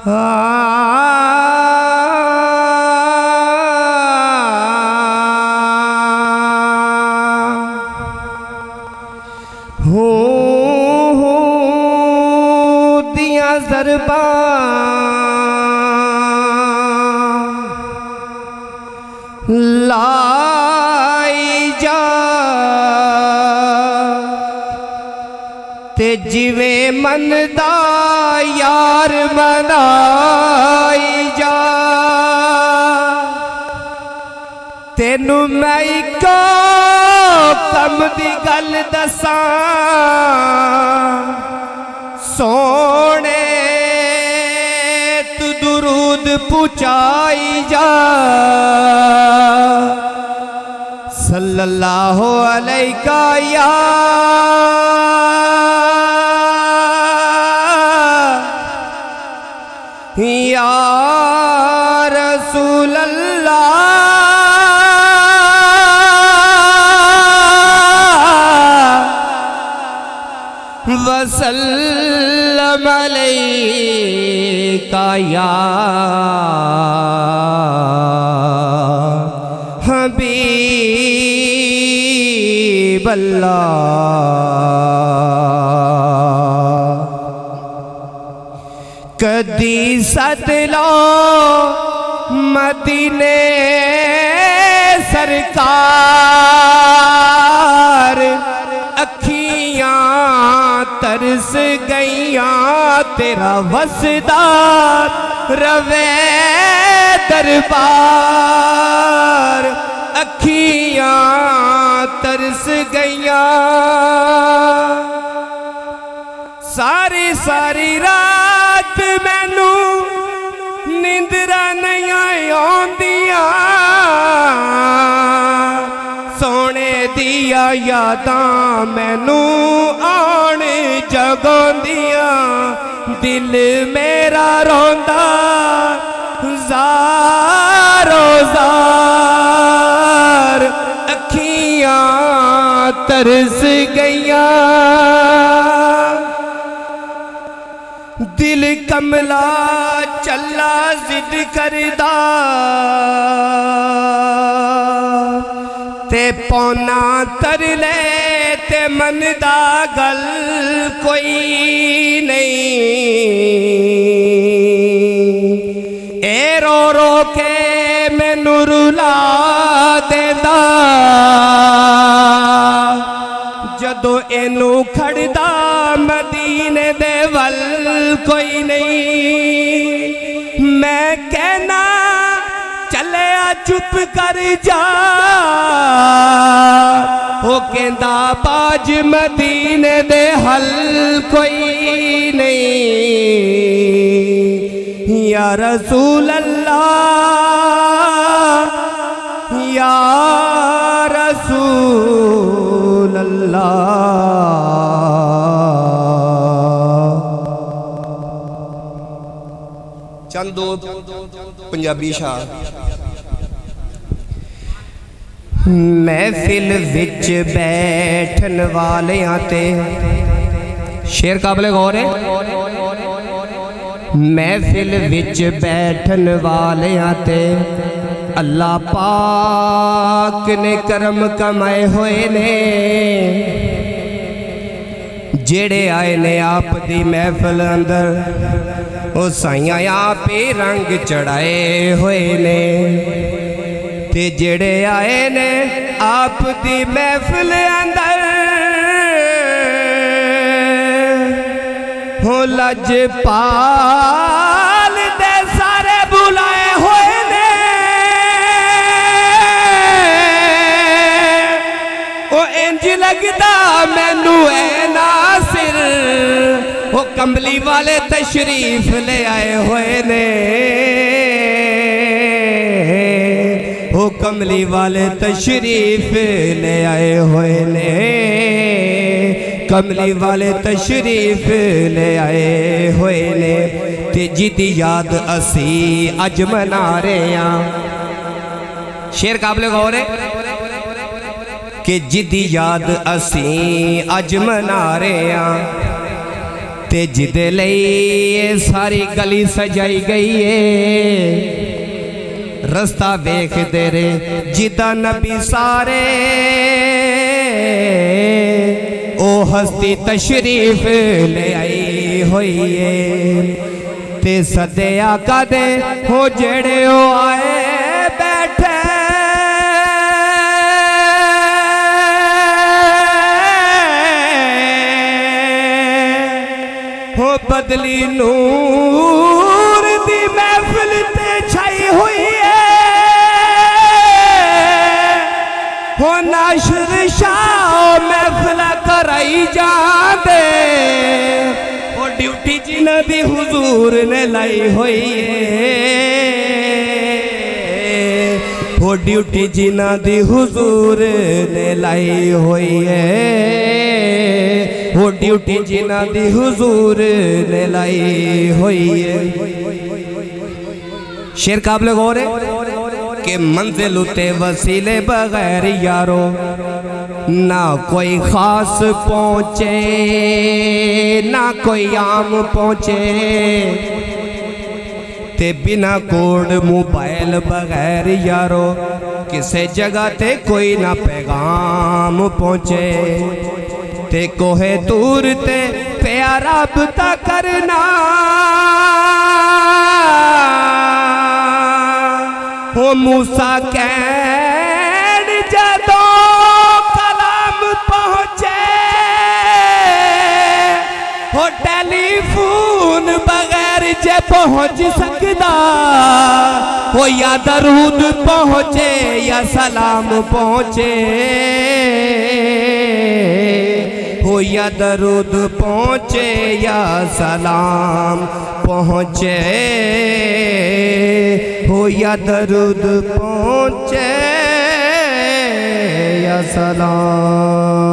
दिया ज़रबा लाई जा ते जिवें मनदा यार मनाई जा। तेनू मैं इको कम दी गल दसां सोने तू दुरूद पुचाई जा सल्लल्लाहु अलैका या रसूल अल्लाह वसल्लम अलैका या हबीब अल्लाह। कदी सद लो मदीने सरकार अखियां तरस गईयां तेरा वसदा रवे दरबार अखियां तरस गईयां। सारी सारी रात मैनू निंदरा नहीं आउंदियां सोने दिया यादां मैनू आण जगांदियां दिल मेरा रोंदा ज़ारो ज़ार अखियां तरस गईयां। दिल कमला चला जिद करदा ते पौना तरले ते मनदा गल कोई नहीं। ए रो रो के मैनू रुला देंदा जदों एनू खड़दा मदीने दे वल कोई नहीं। मैं कहना चलिया चुप कर जा वो कहंदा बाज मदीने दे हल कोई नहीं। या रसूल अल्लाह या रसूल अल्लाह। चंद दो पंजाबी शाह। महफिल विच बैठन वालियां ते शेर काबले गौर है। महफिल विच बैठन वालियां ते अल्लाह पाक ने करम कमाए हुए ने जेड़े आए ने आप दी महफिल अंदर ओ साइयां आप ही रंग चढ़ाए हुए ने ते जेड़े आए ने आप दी महफिल अंदर हो लजपाल दे सारे बुलाए हुए ने ओ इंज लगदा मैनू ऐ नासिर वो कमली वाले तशरीफ ले आए हुए ने वो कमली वाले तशरीफ ले आए हुए ने कमली वाले तशरीफ ले आए हुए ने ते जिदी याद असी अज मना रहे हैं। शेर काबले गौर है कि जिदी याद असी अज मना रहे हैं ते जिदे लई ये सारी गली सजाई गई है। रस्ता वेखदे रे जिदा नबी सारे ओ हस्ती तशरीफ ले आई हुई है। ते सदे आका दे हो जेड़े ओ आए बैठे हो बदली नूर दी महफिल ते छाई हुई है। हो नाशर शाह महफिल कराई जाते ओ ड्यूटी जिन्हां दी हुजूर ने लाई हुई है। हो ड्यूटी जिन्हां दी हुजूर ने लाई हुई है। वो ड्यूटी जिन्हां दी हुजूर ने लाई हुई है। शेर काबिल गौर है कि मंजिल उते वसीले बगैर यारो ना कोई खास पहुंचे ना कोई आम पहुंचे। ते बिना कोड मोबाइल बगैर यारो किसे जगह ते कोई ना पैगाम पहुंचे। ते कोहे दूर ते प्यारा बता करना हो मूसा कैन जदों कलाम पहुंचे। हो टेलीफोन बगैर जे पहुंच सकदा हो या दरूद पहुंचे या सलाम पहुंचे। हो या दरूद पहुंचे या सलाम पहुंचे। हो या दरूद पहुंचे या सलाम।